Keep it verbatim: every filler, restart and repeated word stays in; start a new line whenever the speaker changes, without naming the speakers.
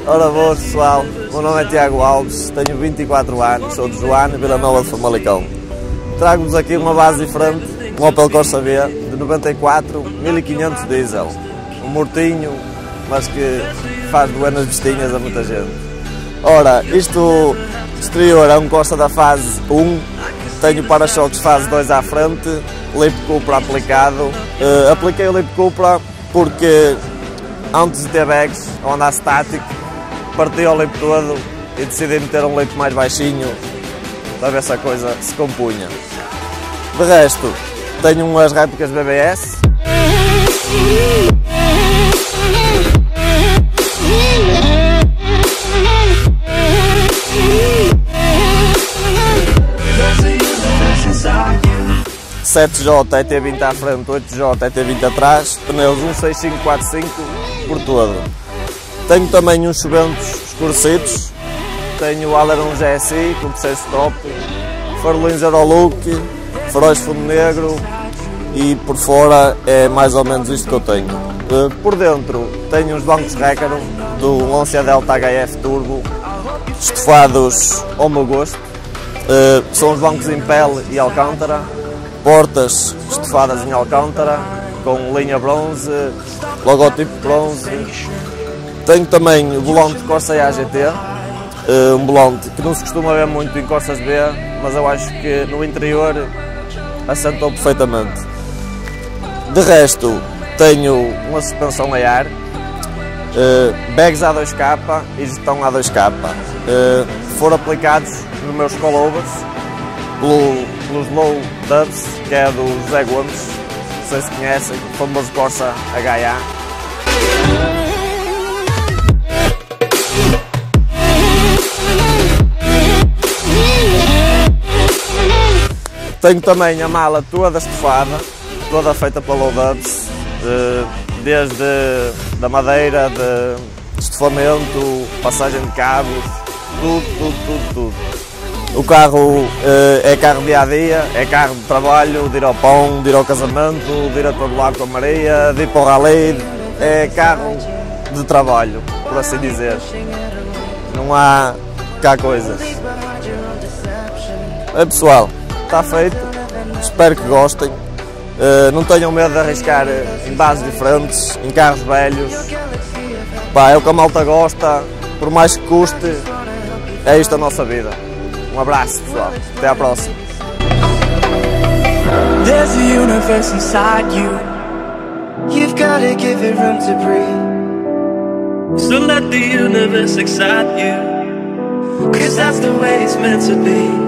Ora boas pessoal, o meu nome é Tiago Alves, tenho vinte e quatro anos, sou de Joana, Vila Nova de Famalicão. Trago-vos aqui uma base diferente, um Opel Corsa B de noventa e quatro, mil e quinhentos diesel. Um mortinho, mas que faz buenas vestinhas a muita gente. Ora, isto exterior é um Corsa da fase um, tenho para-choques fase dois à frente, Lip Cupra aplicado. Uh, apliquei o Lip Cupra porque antes de ter bags, ao andar estático, parti o lip todo e decidi meter um lip mais baixinho para ver se a coisa se compunha. De resto, tenho umas réplicas B B S. sete J E T vinte à frente, oito J E T vinte atrás, pneus um seis cinco quatro cinco por todo. Tenho também uns chuventos escurecidos, tenho o Aileron G S I com terceiro stop, farolinhos Eurolook, faróis fundo negro e por fora é mais ou menos isto que eu tenho. Por dentro tenho os bancos Recaro do Lancia Delta H F Turbo, estofados ao meu gosto, são os bancos em pele e alcântara, portas estofadas em alcântara com linha bronze, logotipo bronze. Tenho também o volante Corsa A G T, um volante que não se costuma ver muito em Corsas B, mas eu acho que no interior assentou perfeitamente. De resto, tenho uma suspensão a ar, bags A dois K e gestão A dois K. Foram aplicados nos meus coilovers pelo, pelos Low Dubs, que é do José Gomes, não sei se conhecem, o famoso Corsa H A. Tenho também a mala toda estofada, toda feita pela Low Dubs, desde da madeira, de estofamento, passagem de cabos, tudo, tudo, tudo, tudo. O carro é carro dia a dia, é carro de trabalho, de ir ao pão, de ir ao casamento, de ir a todo lado com a Maria, de ir para o rally, é carro de trabalho, por assim dizer. Não há cá coisas. É pessoal, está feito, espero que gostem, uh, não tenham medo de arriscar em bases diferentes, em carros velhos. Pá, é o que a malta gosta, por mais que custe, é isto a nossa vida. Um abraço pessoal, até à próxima. There's a universe inside you. You've got to give it room to breathe. So let the universe excite you, 'cause that's the way it's meant to be.